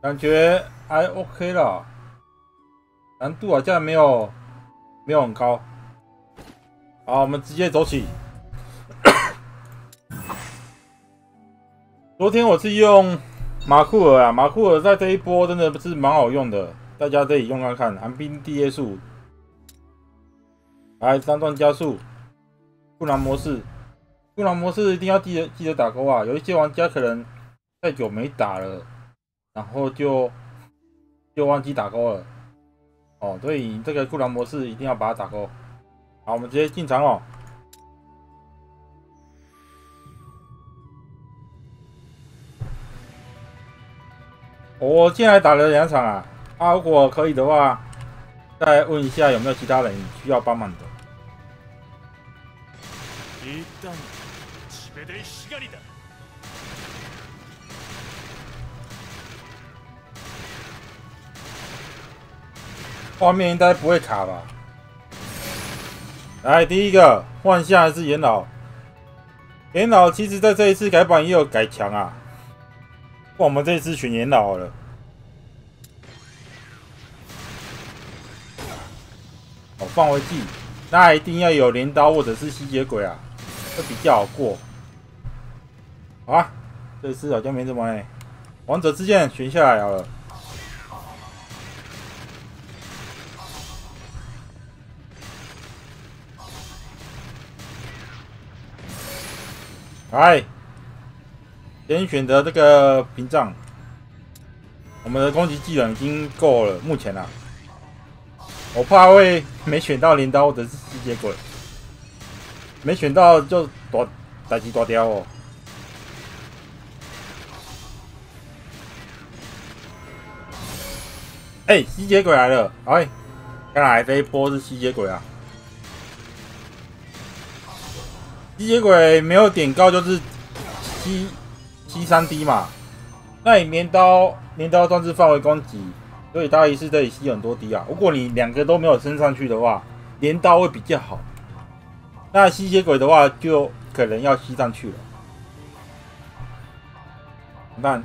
感觉还 OK 了，难度好像没有很高。好，我们直接走起。昨天我是用马库尔啊，马库尔在这一波真的是蛮好用的，大家可以用看看。寒冰地叶树，来三段加速，布朗模式，布朗模式一定要记得打勾啊！有一些玩家可能太久没打了，然后就忘记打勾了哦，所以这个布朗模式一定要把它打勾。好，我们直接进场哦。我现在打了2场啊，如果可以的话，再问一下有没有其他人需要帮忙的。画面应该不会卡吧？来，第一个幻象还是元老？元老其实在这一次改版也有改强啊。我们这一次选元老好了。哦，放回技，那一定要有镰刀或者是吸血鬼啊，会比较好过。好啊，这次好像没什么哎。王者之剑选下来好了。来，先选择这个屏障。我们的攻击技能已经够了，目前啊，我怕会没选到镰刀或者是吸血鬼，没选到就代志大条哦。哎，吸血鬼来了！哎，看来这一波是吸血鬼啊。吸血鬼没有点高就是吸3D 嘛，那你镰刀算是范围攻击，所以它一次可以吸很多 D 啊。如果你2个都没有升上去的话，镰刀会比较好。那吸血鬼的话就可能要吸上去了。但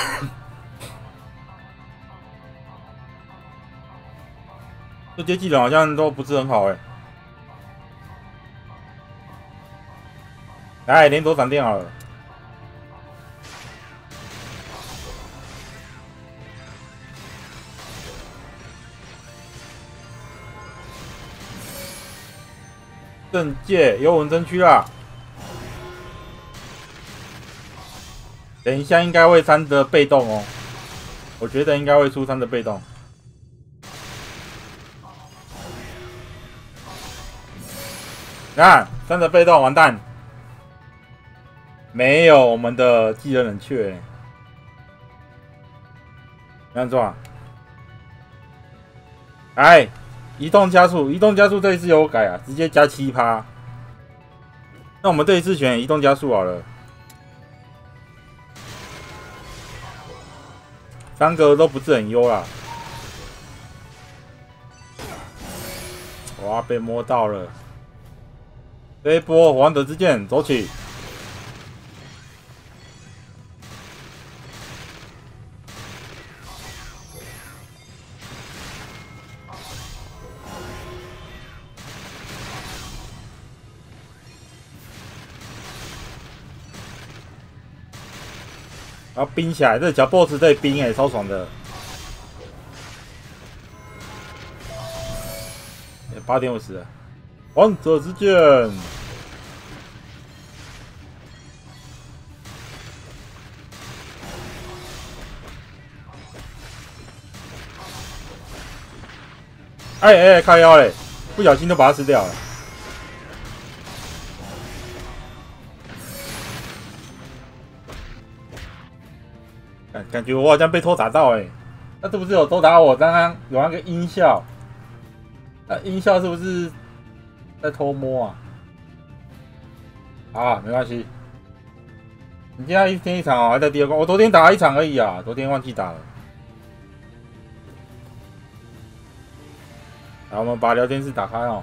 这些技能好像都不是很好哎。来，连躲闪电好了。正界有稳真区啦。等一下应该会3的被动哦，我觉得应该会出3的被动。看3的被动完蛋，没有我们的技能冷却，这样做啊？哎，移动加速这一次有改啊，直接加7%。那我们这一次选移动加速好了。3个都不是很优啦。哇，被摸到了！这一波王者之剑走起！然后冰起来，这小 boss 在冰哎，超爽的。8.50，王者之剑。哎，靠腰嘞，不小心就把它吃掉了。感觉我好像被偷打到哎，那是不是有偷打我？刚刚有那个音效，那音效是不是在偷摸啊？啊，没关系。你现在1天1场哦，还在第2关。我昨天打了1场而已啊，昨天忘记打了。好，我们把聊天室打开哦。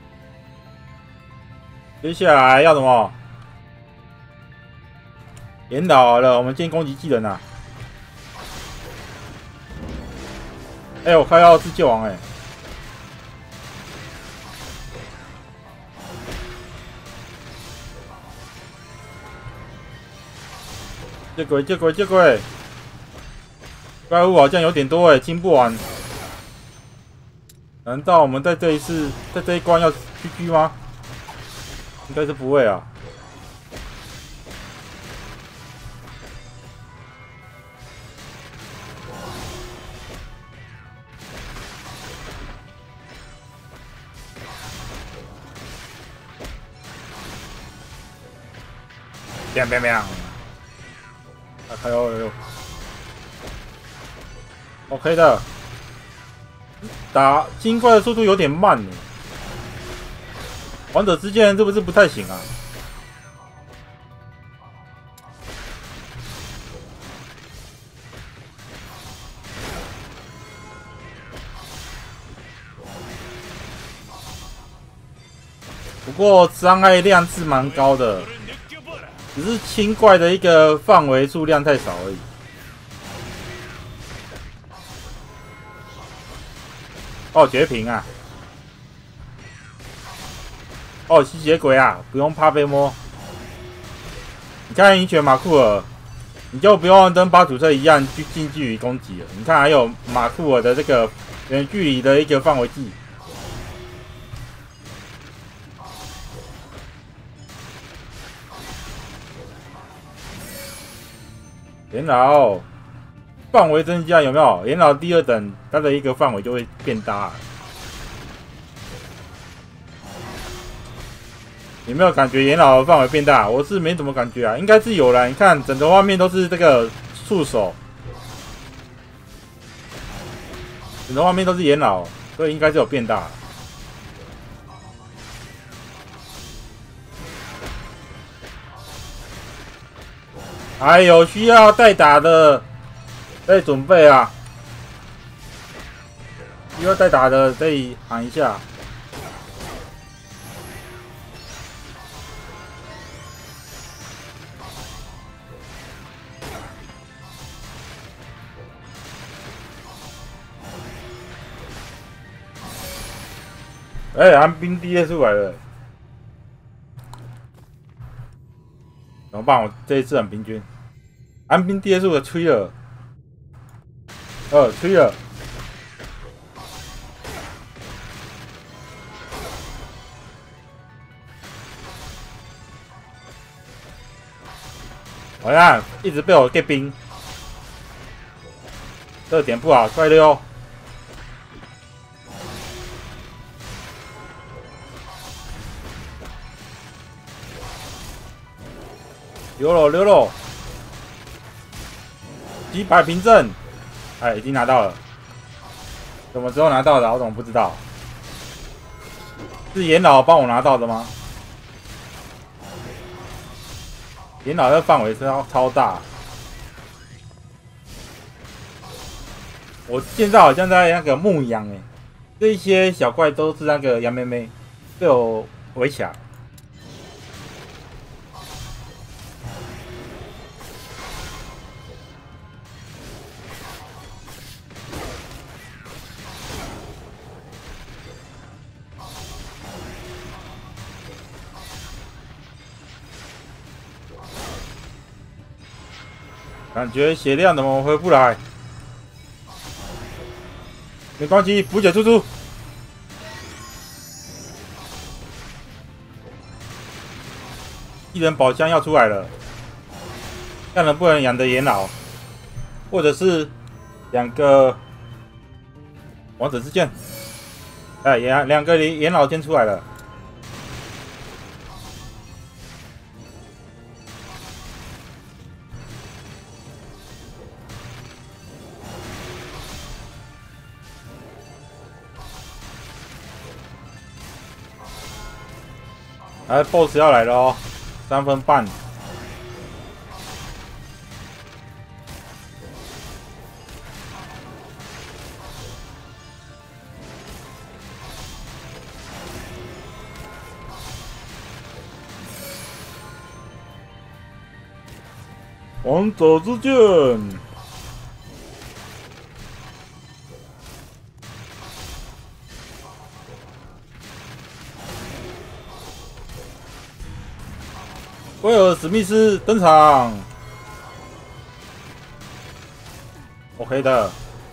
接下来要什么？ 延老了，我们先攻击技能啊！哎、我快要自救王哎、接鬼接鬼接鬼！怪物好像有点多哎、清不完。难道我们在这一关要 GG 吗？应该是不会啊。变变变！啊，还有 ，OK 的。打金怪的速度有点慢呢，王者之剑是不是不太行啊？不过伤害量是蛮高的，只是清怪的一个范围数量太少而已。哦，绝平啊！哦，吸血鬼啊，不用怕被摸。你看鹰犬马库尔，你就不用跟巴祖特一样去近距离攻击了。你看还有马库尔的这个远距离的一个范围技。元老范围增加有没有？元老第2等，它的一个范围就会变大。有没有感觉元老的范围变大？我是没怎么感觉啊，应该是有啦。你看整个画面都是这个触手，整个画面都是元老，所以应该是有变大。还有需要代打的，可以准备啊！需要代打的可以喊一下。哎、寒冰第一出来了，怎么办？我这一次很平均。寒冰第一出的吹了，吹了。好像一直被我给冰，这点不好，快溜！溜了，击败凭证，哎，已经拿到了。什么时候拿到的？我怎么不知道？是元老帮我拿到的吗？元老的范围超大。我现在好像在那个牧羊哎，这一些小怪都是那个羊妹妹被我围起来。感觉血量怎么回不来？没关系，补血输出。一人宝箱要出来了，看能不能养的元老，或者是2个王者之剑。哎，两个元老先出来了。哎 ，BOSS 要来了哦，3分半。 王者之剑。威尔史密斯登场 ，OK 的。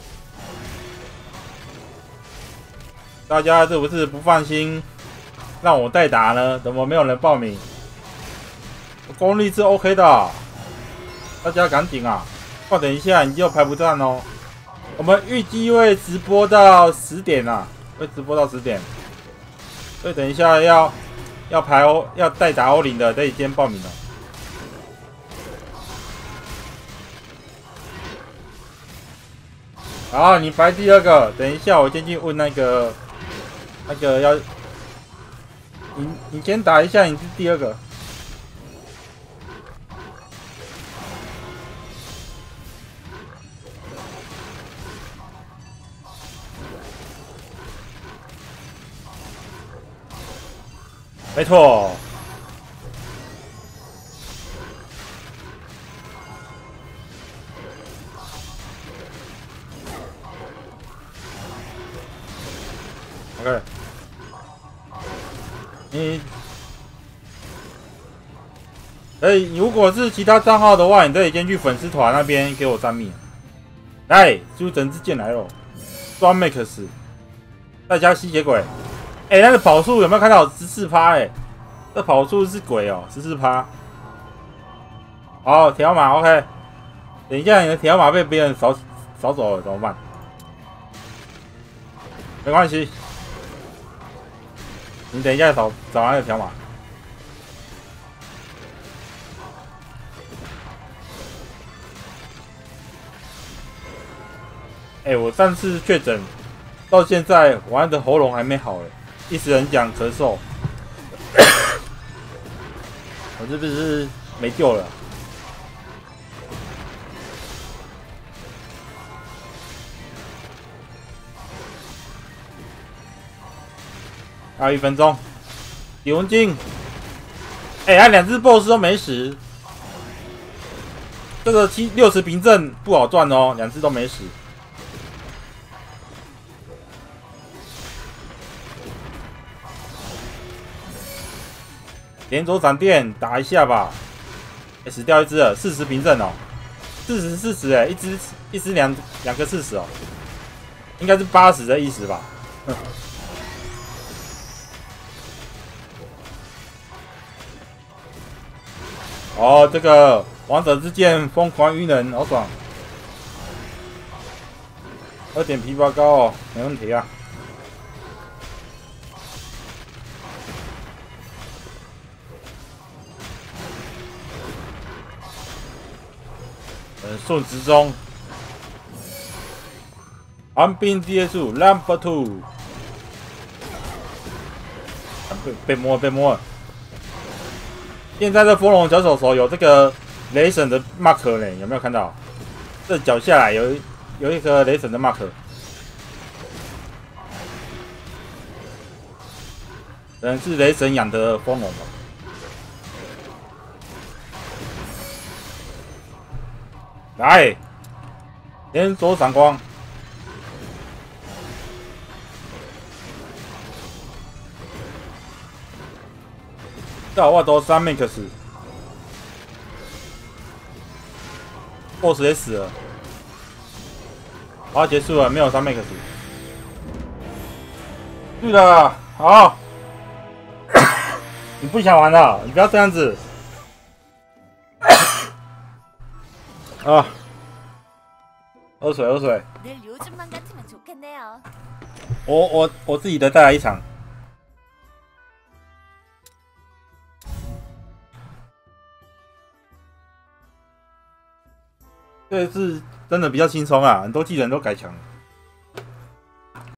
大家是不是不放心让我代打呢？怎么没有人报名？功力是 OK 的，大家赶紧啊！快等一下，你就排不上哦。我们预计会直播到10点啊，会直播到10点。所以等一下要排要代打欧林的，得先报名了。好，你排第2个。等一下，我先去问那个要，你先打一下，你是第2个。没错。OK。你如果是其他账号的话，你可以先去粉丝团那边给我3米。来，修整之剑来了，双 Max， 再加吸血鬼。那个跑速有没有看到14%？这跑速是鬼哦，14%。好，条码 OK。等一下，你的条码被别人扫走了怎么办？没关系，你等一下找那个条码。我上次确诊到现在，我的喉咙还没好一直很讲咳嗽，我是不是没救了？还有1分钟，李文金，他2只 BOSS 都没死，这个60凭证不好赚哦，2只都没死。连轴闪电打一下吧，死掉1只了，40凭证哦，40一只两个40哦，应该是80的意思吧。哦，这个王者之剑疯狂晕人，好爽。喝点枇杷膏哦，没问题啊。顺时钟，寒冰结束 ，Number 2， 被摸了。现在的风龙小手手有这个雷神的 mark 呢，有没有看到？这脚下来有一个雷神的 mark， 可能是雷神养的风龙吧。来，连锁闪光，到我都3 max，boss 也死了，好，结束了，没有3 max。对了，好，你不想玩了，你不要这样子。啊，喝水。我自己的带来1场。这次真的比较轻松啊，很多技能都改强了。